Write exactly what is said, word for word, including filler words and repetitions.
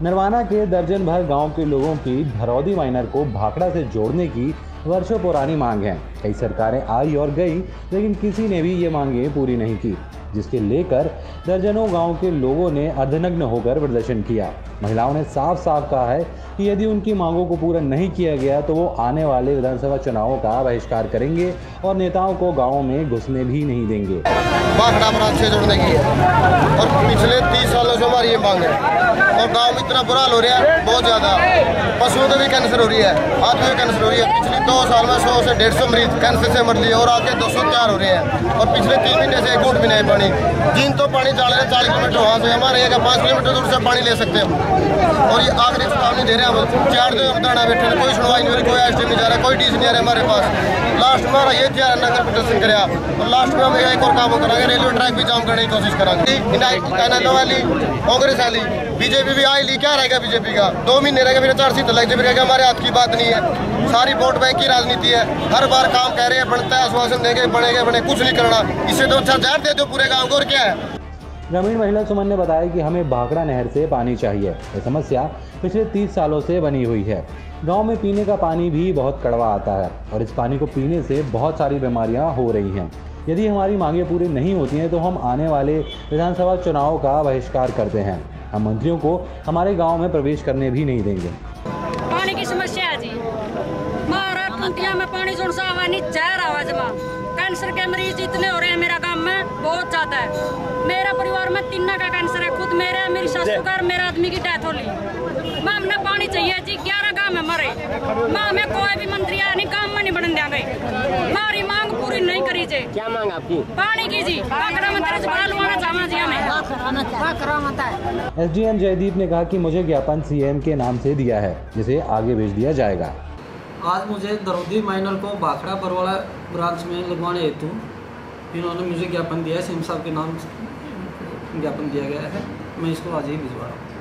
नरवाना के दर्जन भर गांव के लोगों की धरौदी माइनर को भाखड़ा से जोड़ने की वर्षों पुरानी मांग है। कई सरकारें आई और गई, लेकिन किसी ने भी ये मांगें पूरी नहीं की, जिसके लेकर दर्जनों गांव के लोगों ने अर्धनग्न होकर प्रदर्शन किया। महिलाओं ने साफ साफ कहा है कि यदि उनकी मांगों को पूरा नहीं किया गया तो वो आने वाले विधानसभा चुनावों का बहिष्कार करेंगे और नेताओं को गाँव में घुसने भी नहीं देंगे। भाखड़ा ब्रांच से जोड़ने की है और पिछले तीस सालों से हमारी ये मांग है और गाँव में इतना बुरा हाल हो रहा है, बहुत ज़्यादा। पशुओं को भी कैंसर हो रही है, आदमी को कैंसर हो रही है। पिछले दो साल में सौ से डेढ़ सौ मरीज कैंसर से मर लिए और आगे दो सौ चार हो रहे हैं और पिछले तीन महीने से एक घूंट भी नहीं पानी। जिन तो पानी डाल रहे हैं चालीस किलोमीटर वहाँ से, हमारे यहाँ पाँच किलोमीटर दूर से पानी ले सकते हैं और ये आखिरी चुनाव नहीं दे रहे हम। चार दिन दाना बैठे, कोई सुनवाई नहीं हो रही, कोई एस टी नहीं जा रहा, कोई डी सी नहीं आ रहा हमारे पास। लास्ट में हमारा ये जा नगर प्रदर्शन कराया और लास्ट में हम एक और काम करेंगे, रेलवे ट्रैक भी जाम करने की कोशिश करेंगे। वाली कांग्रेस वाली बीजेपी भी आई ली, क्या रहेगा बीजेपी का? दो महीने रहेगा, फिर चार सीट लग जाएगी। हमारे हाथ की बात नहीं है, सारी वोट बैंक की राजनीति है। हर बार काम कह रहे हैं, बनता है, आश्वासन देंगे, बनेगा बने, कुछ नहीं करना। इससे तो अच्छा जहर दे दो पूरे गाँव को, और क्या है। ग्रामीण महिला सुमन ने बताया कि हमें भाखड़ा नहर से पानी चाहिए। ये समस्या पिछले तीस सालों से बनी हुई है। गांव में पीने का पानी भी बहुत कड़वा आता है और इस पानी को पीने से बहुत सारी बीमारियां हो रही हैं। यदि हमारी मांगें पूरी नहीं होती हैं तो हम आने वाले विधानसभा चुनाव का बहिष्कार करते हैं। हम मंत्रियों को हमारे गाँव में प्रवेश करने भी नहीं देंगे। पानी की समस्या है जी, में पानी कैंसर के मरीज इतने हो रहे हैं मेरा गांव में, बहुत ज्यादा है। मेरा परिवार में तीन का कैंसर है, खुद मेरे, मेरी सासू का, मेरा आदमी की डेथ हो ली। माँ हमने पानी चाहिए जी, ग्यारह गांव में मरे। माँ हमें कोई भी मंत्री आया नहीं, काम में नहीं बढ़ने देंगे। हमारी मांग पूरी नहीं करी जे। क्या मांग आपकी? पानी की जी, भाखड़ा मंत्री से बड़ा लुआना चाहना जी हमें। एस डी एम जयदीप ने कहा कि मुझे ज्ञापन सी एम के नाम से दिया है, जिसे आगे भेज दिया जाएगा। आज मुझे धरौदी माइनर को भाखड़ा परवाला ब्रांच में लगवाने हेतु इन्होंने मुझे ज्ञापन दिया है, सीएम साहब के नाम से ज्ञापन दिया गया है। मैं इसको आज ही भिजवा रहा हूँ।